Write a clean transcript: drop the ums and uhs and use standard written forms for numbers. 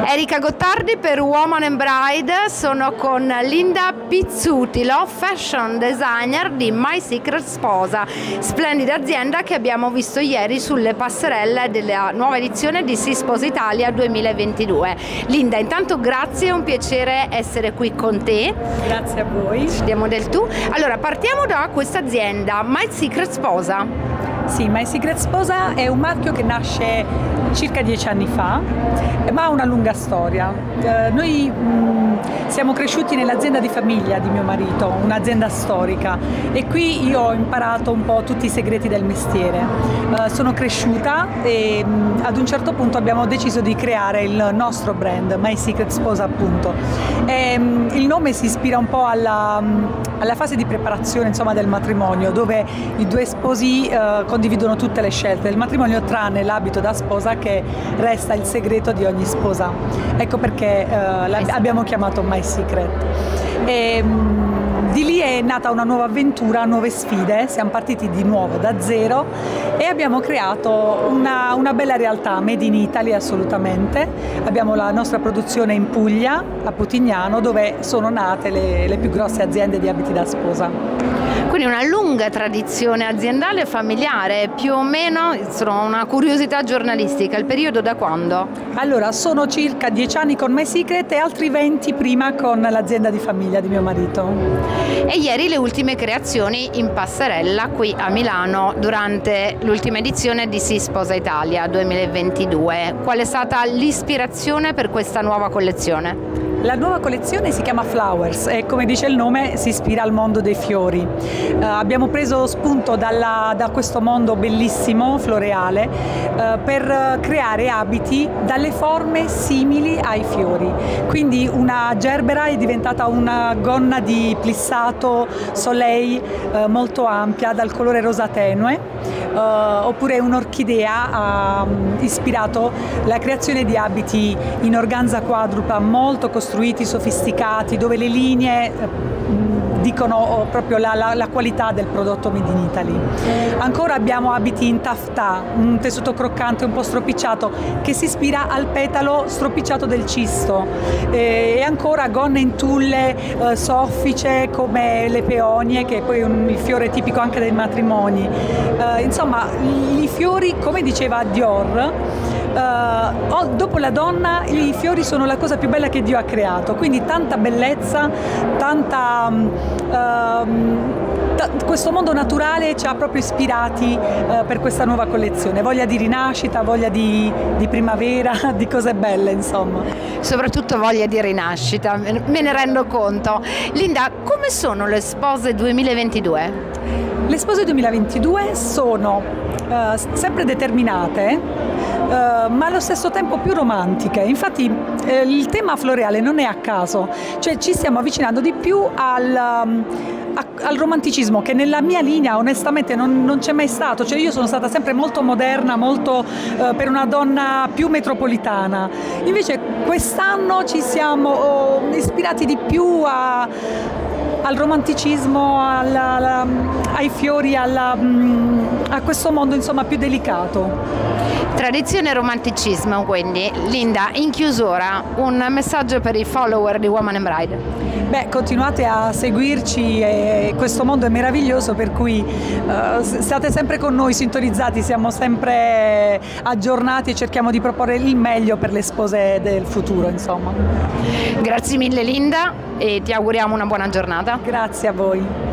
Erika Gottardi per Woman and Bride, sono con Linda Pizzutilo, fashion designer di My Secret Sposa, splendida azienda che abbiamo visto ieri sulle passerelle della nuova edizione di Si Sposa Italia 2022. Linda, intanto grazie, è un piacere essere qui con te. Grazie a voi. Ci diamo del tu. Allora, partiamo da questa azienda, My Secret Sposa. Sì, My Secret Sposa è un marchio che nasce circa 10 anni fa, ma ha una lunga storia. Noi siamo cresciuti nell'azienda di famiglia di mio marito, un'azienda storica, e qui io ho imparato un po' tutti i segreti del mestiere. Sono cresciuta e ad un certo punto abbiamo deciso di creare il nostro brand, My Secret Sposa appunto. Il nome si ispira un po' alla fase di preparazione, insomma, del matrimonio, dove i due sposi condividono tutte le scelte del matrimonio tranne l'abito da sposa, che resta il segreto di ogni sposa. Ecco perché abbiamo chiamato My Secret. Di lì è nata una nuova avventura, nuove sfide, siamo partiti di nuovo da zero e abbiamo creato una bella realtà, made in Italy assolutamente. Abbiamo la nostra produzione in Puglia, a Putignano, dove sono nate le più grosse aziende di abiti da sposa. Quindi una lunga tradizione aziendale e familiare, più o meno, sono una curiosità giornalistica, il periodo da quando? Allora, sono circa 10 anni con My Secret e altri 20 prima con l'azienda di famiglia di mio marito. E ieri le ultime creazioni in passerella qui a Milano durante l'ultima edizione di Si Sposa Italia 2022. Qual è stata l'ispirazione per questa nuova collezione? La nuova collezione si chiama Flowers e, come dice il nome, si ispira al mondo dei fiori. Abbiamo preso spunto da questo mondo bellissimo, floreale, per creare abiti dalle forme simili ai fiori. Quindi una gerbera è diventata una gonna di plissato soleil molto ampia, dal colore rosa tenue, oppure un'orchidea ha ispirato la creazione di abiti in organza quadrupla molto costruiti, sofisticati, dove le linee dicono proprio la qualità del prodotto made in Italy. Ancora abbiamo abiti in taffetà, un tessuto croccante un po' stropicciato che si ispira al petalo stropicciato del cisto, e ancora gonne in tulle soffice come le peonie, che è poi il fiore tipico anche dei matrimoni. Insomma, i fiori, come diceva Dior, dopo la donna i fiori sono la cosa più bella che Dio ha creato, quindi tanta bellezza, questo mondo naturale ci ha proprio ispirati per questa nuova collezione, voglia di rinascita, voglia di primavera, di cose belle, insomma. Soprattutto voglia di rinascita, me ne rendo conto. Linda, come sono le spose 2022? Le spose 2022 sono sempre determinate, ma allo stesso tempo più romantiche. Infatti il tema floreale non è a caso, cioè ci stiamo avvicinando di più al romanticismo, che nella mia linea onestamente non c'è mai stato. Cioè io sono stata sempre molto moderna, molto per una donna più metropolitana. Invece quest'anno ci siamo ispirati di più al romanticismo, ai fiori, a questo mondo, insomma, più delicato. Tradizione e romanticismo, quindi. Linda, in chiusura, un messaggio per i follower di Woman and Bride. Beh, continuate a seguirci, e questo mondo è meraviglioso, per cui state sempre con noi, sintonizzati, siamo sempre aggiornati e cerchiamo di proporre il meglio per le spose del futuro, insomma. Grazie mille Linda e ti auguriamo una buona giornata. Grazie a voi.